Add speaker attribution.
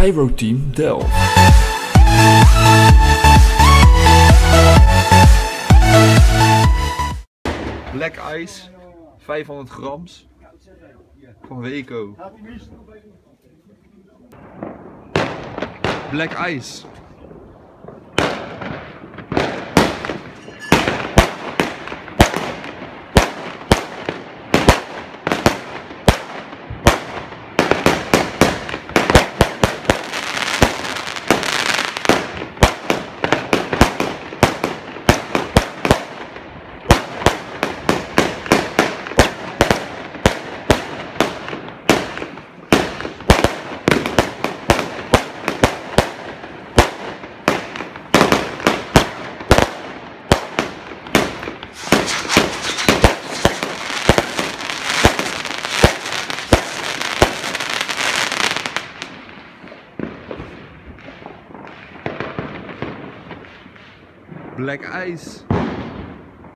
Speaker 1: Pyroteam Delft. Black Ice, 500 grams van Weco. Black Ice. Black Ice.